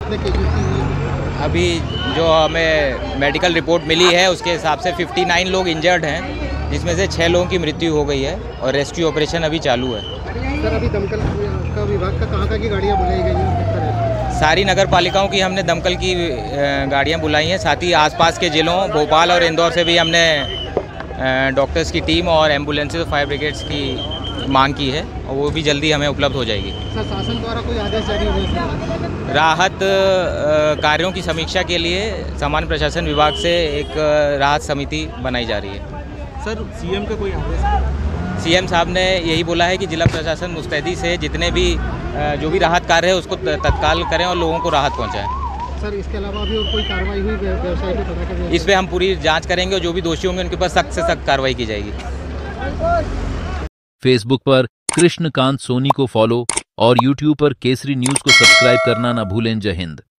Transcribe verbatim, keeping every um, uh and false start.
अभी जो हमें मेडिकल रिपोर्ट मिली है उसके हिसाब से उनसठ लोग इंजर्ड हैं, जिसमें से छः लोगों की मृत्यु हो गई है और रेस्क्यू ऑपरेशन अभी चालू है। सर, अभी दमकल का विभाग का कहाँ कहाँ की गाड़ियाँ बुलाई गई हैं? सारी नगर पालिकाओं की हमने दमकल की गाड़ियाँ बुलाई हैं, साथ ही आसपास के ज़िलों भोपाल और इंदौर से भी हमने डॉक्टर्स की टीम और एम्बुलेंसेज और फायर ब्रिगेड्स की मांग की है और वो भी जल्दी हमें उपलब्ध हो जाएगी। सर, शासन द्वारा कोई आदेश जारी हुए? राहत कार्यों की समीक्षा के लिए सामान्य प्रशासन विभाग से एक राहत समिति बनाई जा रही है। सर, सीएम का कोई आदेश? सीएम साहब ने यही बोला है कि जिला प्रशासन मुस्तैदी से जितने भी जो भी राहत कार्य है उसको तत्काल करें और लोगों को राहत पहुंचाएं। सर, इसके अलावा भी और कोई कार्रवाई हुई व्यवसाय को पता करने? इस पर हम पूरी जांच करेंगे और जो भी दोषी होंगे उनके पास सख्त से सख्त कार्रवाई की जाएगी। फेसबुक पर कृष्णकांत सोनी को फॉलो और यूट्यूब पर केसरी न्यूज को सब्सक्राइब करना न भूलें। जय हिंद।